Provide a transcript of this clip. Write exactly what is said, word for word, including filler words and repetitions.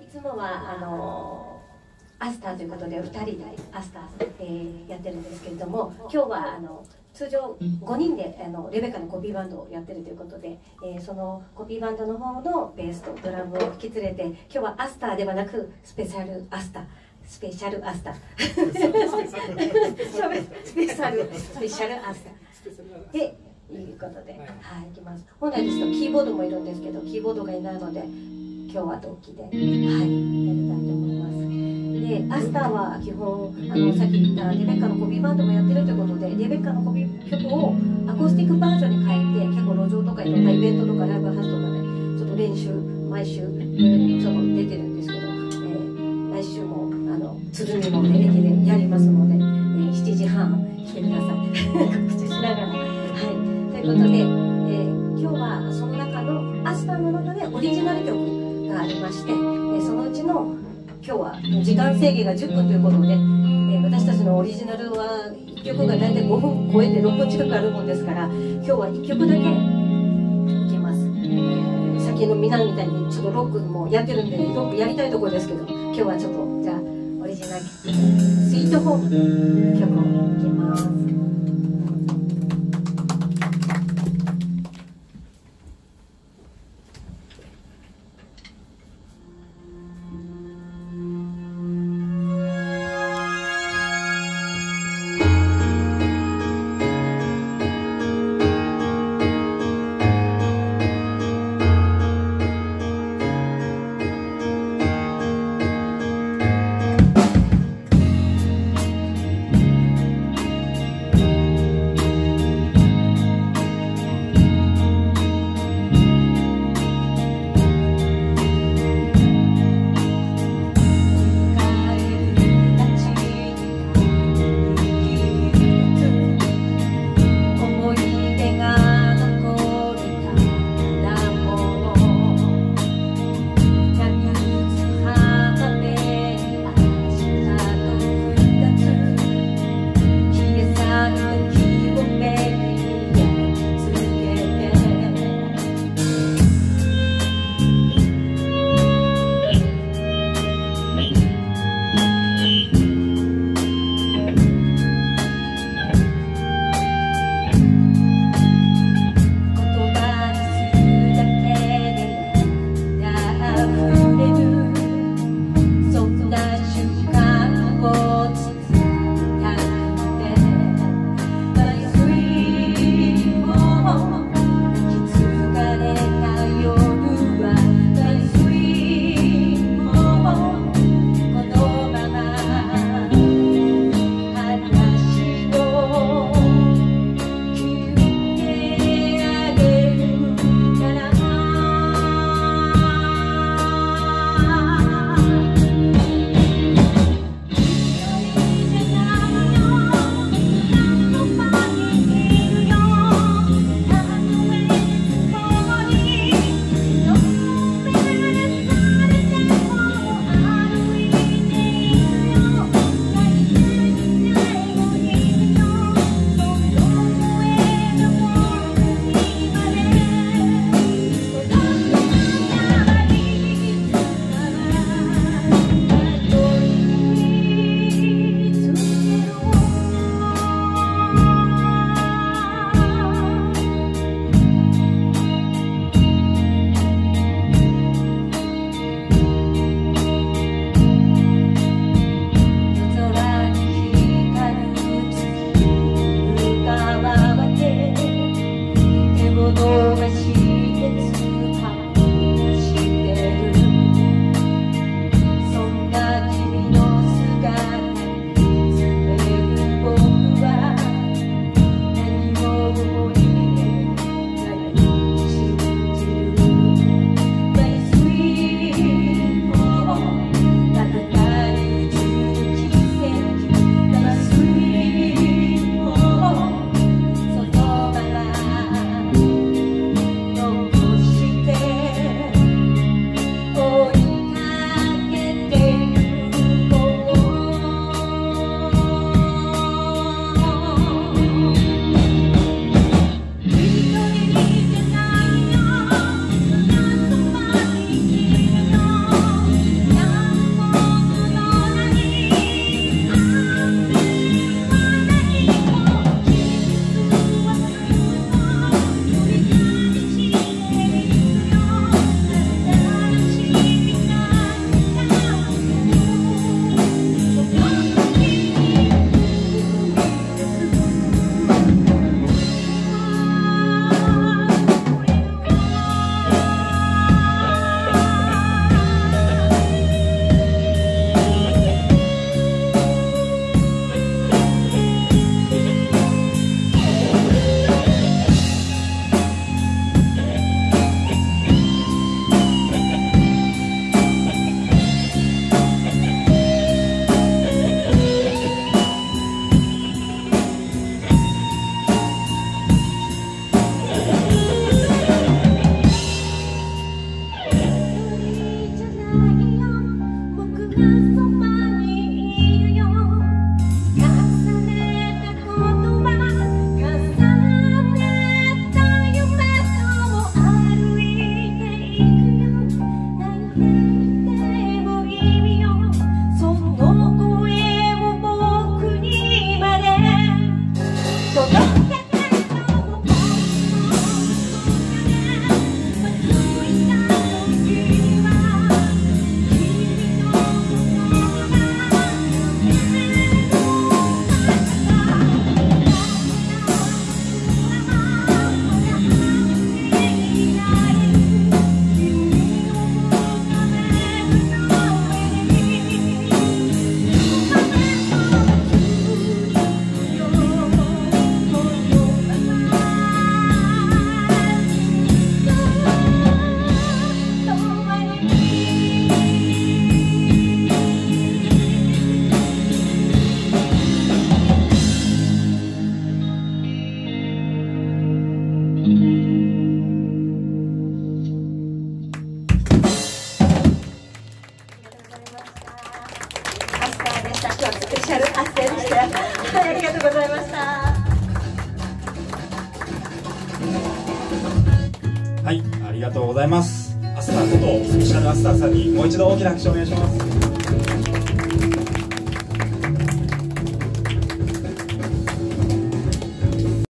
つもはあのアスターということでふたりでアスター、えー、やってるんですけれども、今日はあの通常ごにんであのレベカのコピーバンドをやってるということで、えー、そのコピーバンドの方のベースとドラムを引き連れて、今日はアスターではなくスペシャルアスタースペシャルアスタースペシャルスペシャルアスターでいうことで、はい、いきます。本来ですとキーボードもいるんですけど、キーボードがいないので今日は同期で、はい、やりたいと思います。で、アスターは基本あのさっき言ったレベッカのコピーバンドもやってるということで、レベッカのコピー曲をアコースティックバージョンに変えて、結構路上とかいろんなイベントとかライブハウスとかでちょっと練習毎週ちょっと出てるんですけど、えー、来週もあの鶴見の駅でやりますので、えー、しちじはん来てください告知しながら、はい、ということで、えー、今日はその中のアスターの中でオリジナル曲がありまして、えー、そのうちの今日は時間制限がじゅっぷんということで、えー、私たちのオリジナルはいっきょくが大体ごふん超えてろっぷん近くあるもんですから、今日はいっきょくだけいけます。えー、先のみんなみたいにちょっとロックもやってるんでロックやりたいところですけど、今日はちょっとじゃあオリジナルスイートホームの曲をいきます。「 した。今日はスペシャルアスタでした。はい、ありがとうございました。 はい、ありがとうございます。アスターことスペシャルアスターさんにもう一度大きな拍手をお願いします。